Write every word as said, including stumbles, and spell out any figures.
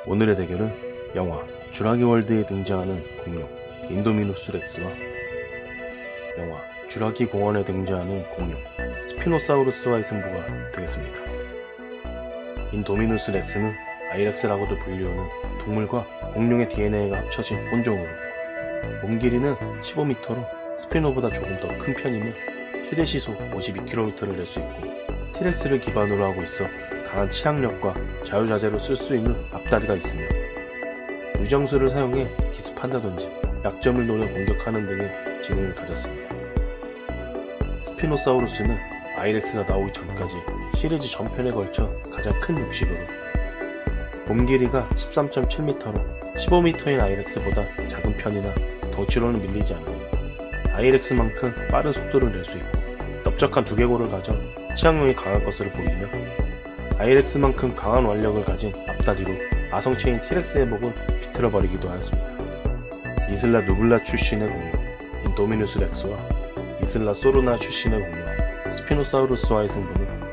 오늘의 대결은 영화 쥬라기 월드에 등장하는 공룡 인도미누스 렉스와 영화 쥬라기 공원에 등장하는 공룡 스피노사우루스와의 승부가 되겠습니다. 인도미누스 렉스는 아이렉스라고도 불리우는 동물과 공룡의 디엔에이가 합쳐진 혼종으로 몸 길이는 십오 미터로 스피노보다 조금 더 큰 편이며 최대 시속 오십이 킬로미터를 낼 수 있고 티렉스를 기반으로 하고 있어 강한 치악력과 자유자재로 쓸 수 있는 앞다리가 있으며 유정수를 사용해 기습한다든지 약점을 노려 공격하는 등의 지능을 가졌습니다. 스피노사우루스는 아이렉스가 나오기 전까지 시리즈 전편에 걸쳐 가장 큰 육식으로 몸 길이가 십삼 점 칠 미터로 십오 미터인 아이렉스보다 작은 편이나 덩치로는 밀리지 않으며 아이렉스만큼 빠른 속도를 낼 수 있고 넓적한 두개골을 가져 치악력이 강한 것으로 보이며 아이렉스만큼 강한 완력을 가진 앞다리로 아성체인 티렉스의 목을 비틀어버리기도 하였습니다. 이슬라 누블라 출신의 공룡 인도미누스 렉스와 이슬라 소르나 출신의 공룡 스피노사우루스와의 승부는